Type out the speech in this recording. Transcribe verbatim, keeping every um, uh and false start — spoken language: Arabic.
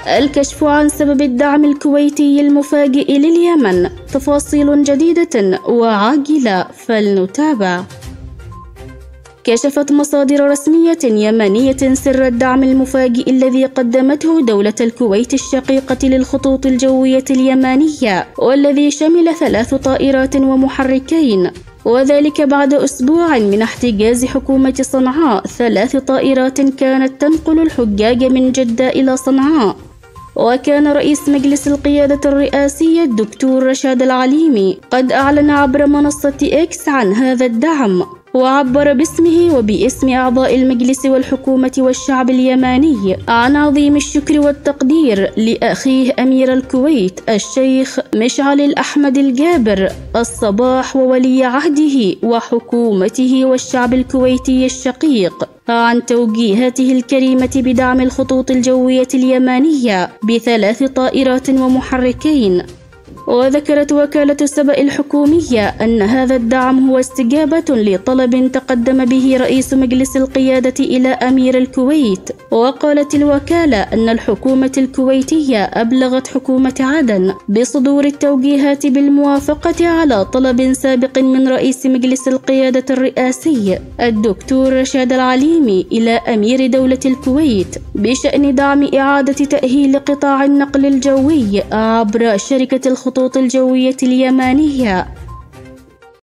الكشف عن سبب الدعم الكويتي المفاجئ لليمن، تفاصيل جديدة وعاجلة فلنتابع. كشفت مصادر رسمية يمنية سر الدعم المفاجئ الذي قدمته دولة الكويت الشقيقة للخطوط الجوية اليمانية، والذي شمل ثلاث طائرات ومحركين، وذلك بعد أسبوع من احتجاز حكومة صنعاء ثلاث طائرات كانت تنقل الحجاج من جدة إلى صنعاء. وكان رئيس مجلس القيادة الرئاسي الدكتور رشاد العليمي قد أعلن عبر منصة إكس عن هذا الدعم، وعبر باسمه وباسم أعضاء المجلس والحكومة والشعب اليماني عن عظيم الشكر والتقدير لأخيه أمير الكويت الشيخ مشعل الأحمد الجابر الصباح وولي عهده وحكومته والشعب الكويتي الشقيق عن توجيهاته الكريمة بدعم الخطوط الجوية اليمانية بثلاث طائرات ومحركين. وذكرت وكالة سبأ الحكومية أن هذا الدعم هو استجابة لطلب تقدم به رئيس مجلس القيادة إلى أمير الكويت. وقالت الوكالة أن الحكومة الكويتية أبلغت حكومة عدن بصدور التوجيهات بالموافقة على طلب سابق من رئيس مجلس القيادة الرئاسي الدكتور رشاد العليمي إلى أمير دولة الكويت بشأن دعم إعادة تأهيل قطاع النقل الجوي عبر شركة الخطوط الجوية اليمانية